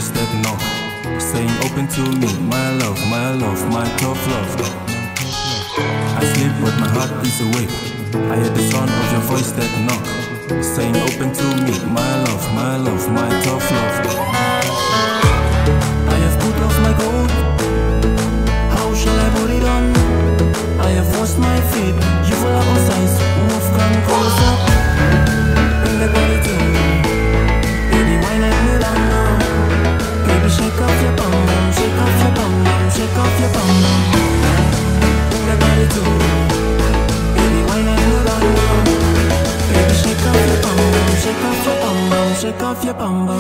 voice that knock, saying open to me, my love, my tough love. I sleep but my heart is awake. I hear the sound of your voice that knock, saying open to me, my love, my tough love. I have put off my coat, how shall I put it on? I have washed my feet, you fall out on size, move, come closer. Bring the body to me, baby, why not kneel down now? Baby, shake off your bum bum, shake off your bum bum, shake off your bum bum. Bring the body to me, baby, why not kneel down now? Baby, shake off your bum bum, shake off your bum bum, shake off your bum bum.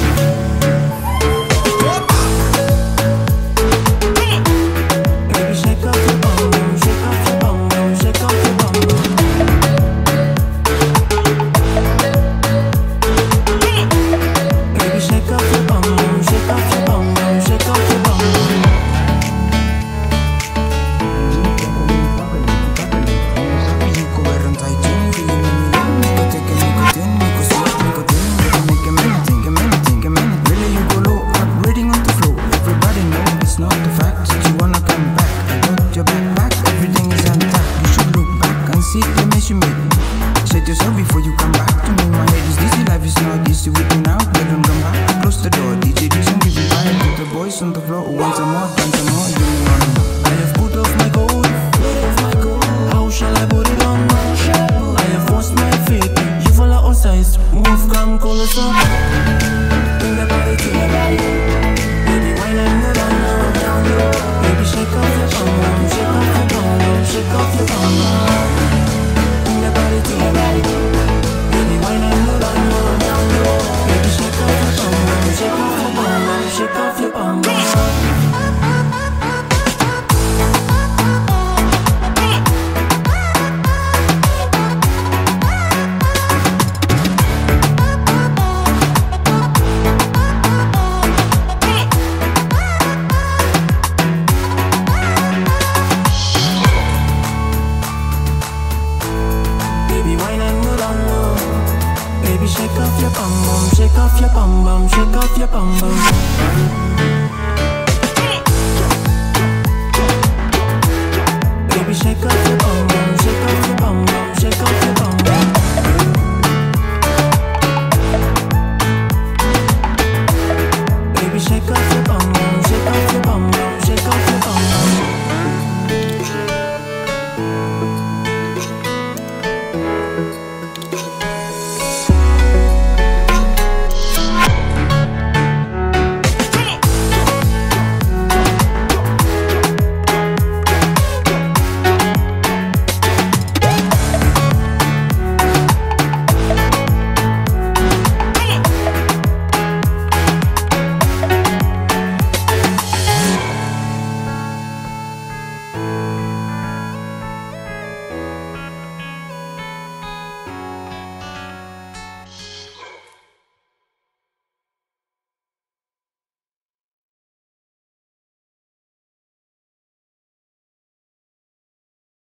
Set yourself before you come back to me. My head is dizzy, life is not easy with me now. Let them come back, close the door. DJ do some give you fire. Put the boys on the floor. Want some more, dance some more. You know I have put off my coat, how shall I put it on? I have washed my feet, you fall out of size. Move, come closer. Bring the body to me, baby, why not kneel down now? Baby, shake off your bum bum, shake off your bum bum, shake off your bum bum. Bring the body to me, baby, why not kneel down now? Baby, shake off your bum bum, shake off your bum bum, shake off your bum bum. Baby, shake off your bum bum, shake off your bum bum, shake off your bum bum. Baby, shake off.